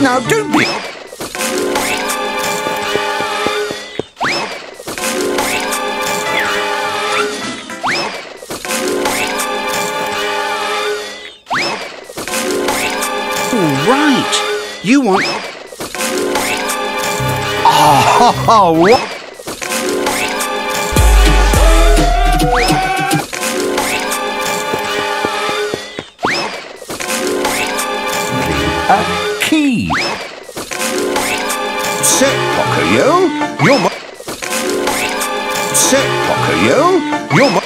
Now don't be... Right. You want... Oh, what? A key. Set, Pocoyo. You're my... Set, Pocoyo. You're my...